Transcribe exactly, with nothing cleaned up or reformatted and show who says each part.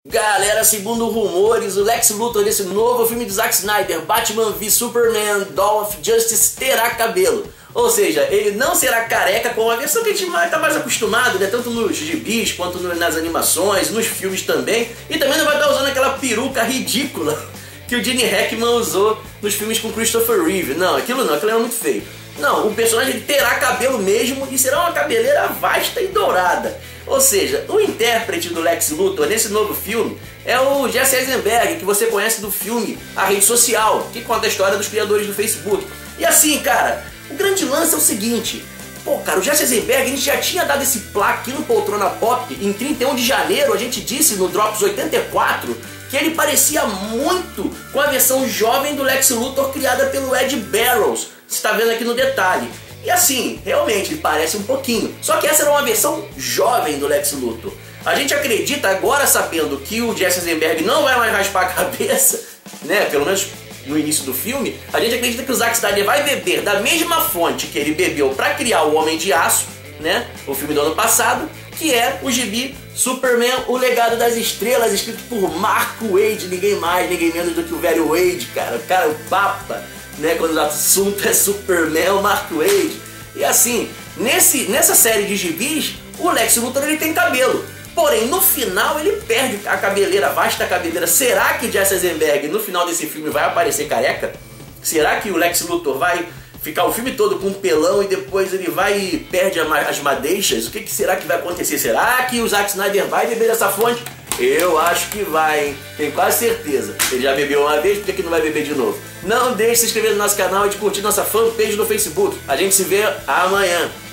Speaker 1: Galera, segundo rumores, o Lex Luthor desse novo filme de Zack Snyder, Batman v Superman, Dawn of Justice, terá cabelo. Ou seja, ele não será careca como a versão que a gente está mais acostumado, né? Tanto nos gibis, quanto no, nas animações, nos filmes também. E também não vai estar usando aquela peruca ridícula que o Gene Hackman usou nos filmes com Christopher Reeve. Não, aquilo não, aquilo era muito feio. Não, o personagem ele terá cabelo mesmo e será uma cabeleira vasta e dourada. Ou seja, o intérprete do Lex Luthor nesse novo filme é o Jesse Eisenberg, que você conhece do filme A Rede Social, que conta a história dos criadores do Facebook. E assim, cara, o grande lance é o seguinte: pô, cara, o Jesse Eisenberg, a gente já tinha dado esse plaque aqui no Poltrona Pop em trinta e um de janeiro, a gente disse no Drops oitenta e quatro que ele parecia muito com a versão jovem do Lex Luthor criada pelo Ed Barrows. Você está vendo aqui no detalhe. E assim, realmente, ele parece um pouquinho. Só que essa era uma versão jovem do Lex Luthor. A gente acredita, agora sabendo que o Jesse Eisenberg não vai mais raspar a cabeça, né, pelo menos no início do filme, a gente acredita que o Zack Snyder vai beber da mesma fonte que ele bebeu para criar o Homem de Aço, né, o filme do ano passado, que é o gibi Superman, o Legado das Estrelas, escrito por Mark Waid, ninguém mais, ninguém menos do que o velho Waid, cara, o cara, o papa, né, quando o assunto é Superman, o Mark Waid. E assim, nesse, nessa série de gibis, o Lex Luthor ele tem cabelo. Porém, no final ele perde a cabeleira, a vasta cabeleira. Será que Jesse Eisenberg no final desse filme vai aparecer careca? Será que o Lex Luthor vai ficar o filme todo com um pelão e depois ele vai e perde as madeixas? O que, que será que vai acontecer? Será que o Zack Snyder vai beber dessa fonte? Eu acho que vai, hein? Tenho quase certeza. Ele já bebeu uma vez, por que, que não vai beber de novo? Não deixe de se inscrever no nosso canal e de curtir nossa fanpage no Facebook. A gente se vê amanhã.